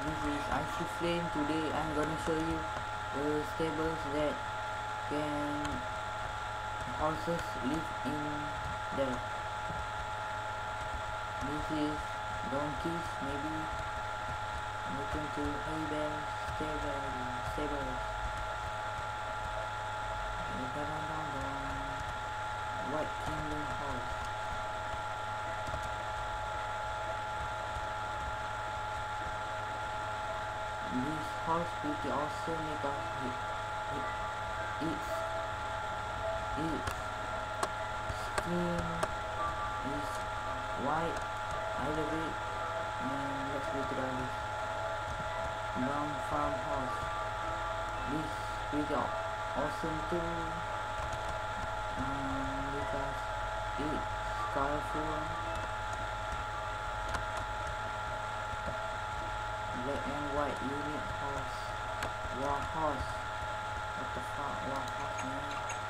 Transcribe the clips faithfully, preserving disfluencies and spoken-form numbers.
This is Icy Flame. Today I'm gonna show you the stables that can horses live in there. This is donkeys, maybe looking to hay bales, stable, stables. White Kingdom horse. This horse pretty awesome because it, it, its, its skin is white. I love it. And let's go to the this brown farm horse. This pretty awesome too, um, because it's colorful. Black and white unit horse. War horse. What the fuck? War horse, man.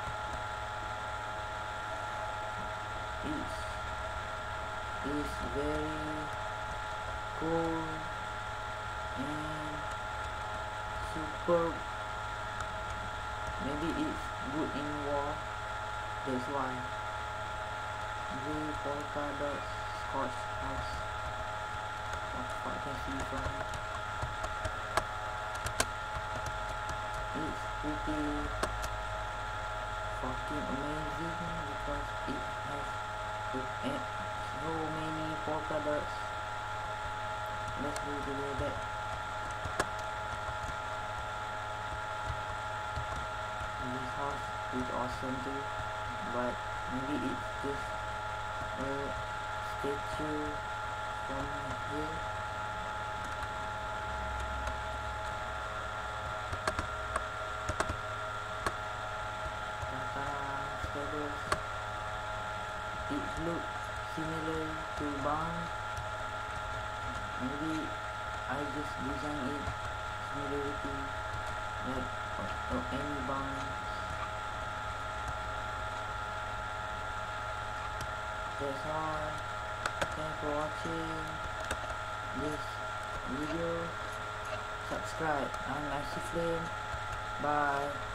It's, it's very cool and superb. Maybe it's good in war. That's why. Blue polka dots, Scotch horse. What the fuck can see from it? It's pretty fucking amazing because it has so many polka dots. Let's do the way back. This horse is awesome too, but maybe it's just a statue from here. It looks similar to barn. Maybe I just design it similarity like of, of any barn. That's all. Thanks for watching this video. Subscribe. I'm Icy Flame. Bye.